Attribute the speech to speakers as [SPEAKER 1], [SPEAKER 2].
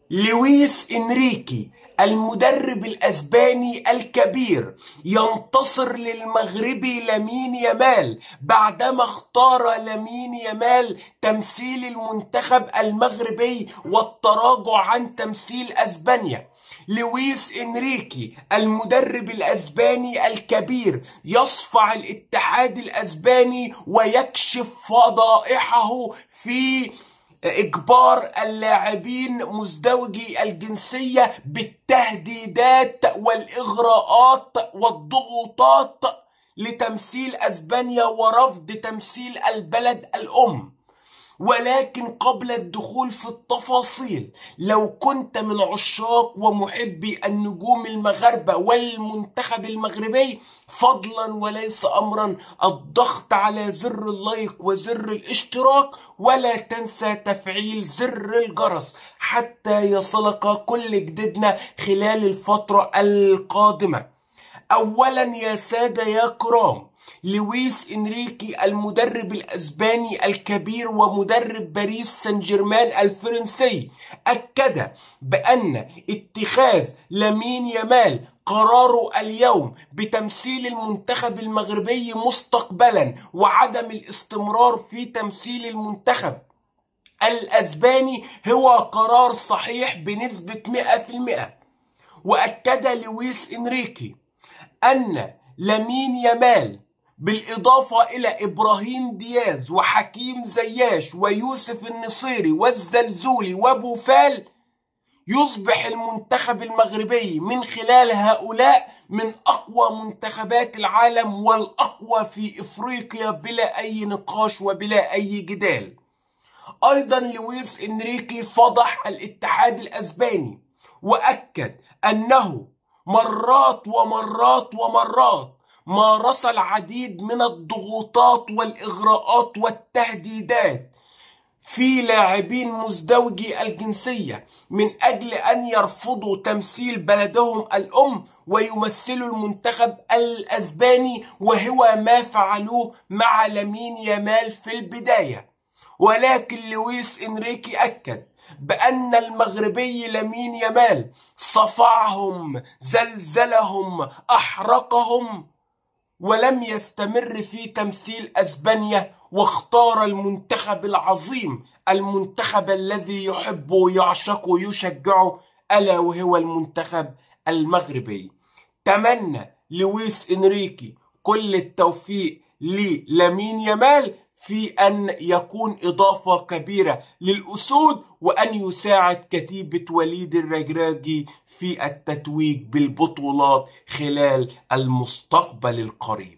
[SPEAKER 1] لويس إنريكي المدرب الأسباني الكبير ينتصر للمغربي لامين يامال بعدما اختار لامين يامال تمثيل المنتخب المغربي والتراجع عن تمثيل أسبانيا. لويس إنريكي المدرب الأسباني الكبير يصفع الاتحاد الأسباني ويكشف فضائحه في إجبار اللاعبين مزدوجي الجنسية بالتهديدات والإغراءات والضغوطات لتمثيل أسبانيا ورفض تمثيل البلد الأم. ولكن قبل الدخول في التفاصيل، لو كنت من عشاق ومحبي النجوم المغاربة والمنتخب المغربي، فضلا وليس أمرا الضغط على زر اللايك وزر الاشتراك، ولا تنسى تفعيل زر الجرس حتى يصلك كل جديدنا خلال الفترة القادمة. أولا يا سادة يا كرام، لويس إنريكي المدرب الأسباني الكبير ومدرب باريس سان جيرمان الفرنسي أكد بأن اتخاذ لامين يامال قراره اليوم بتمثيل المنتخب المغربي مستقبلا وعدم الاستمرار في تمثيل المنتخب الأسباني هو قرار صحيح بنسبة 100%. وأكد لويس إنريكي أن لامين يامال بالإضافة إلى إبراهيم دياز وحكيم زياش ويوسف النصيري والزلزولي وبوفال يصبح المنتخب المغربي من خلال هؤلاء من أقوى منتخبات العالم والأقوى في إفريقيا بلا أي نقاش وبلا أي جدال. أيضا لويس إنريكي فضح الاتحاد الأسباني وأكد أنه مرات ومرات ومرات مارس العديد من الضغوطات والإغراءات والتهديدات في لاعبين مزدوجي الجنسية من أجل أن يرفضوا تمثيل بلدهم الأم ويمثلوا المنتخب الأسباني، وهو ما فعلوه مع لامين يامال في البداية. ولكن لويس إنريكي أكد بأن المغربي لامين يامال صفعهم، زلزلهم، أحرقهم، ولم يستمر في تمثيل أسبانيا، واختار المنتخب العظيم، المنتخب الذي يحبه ويعشقه ويشجعه، ألا وهو المنتخب المغربي. تمنى لويس إنريكي كل التوفيق للامين يامال في أن يكون إضافة كبيرة للأسود، وأن يساعد كتيبة وليد الرجراجي في التتويج بالبطولات خلال المستقبل القريب.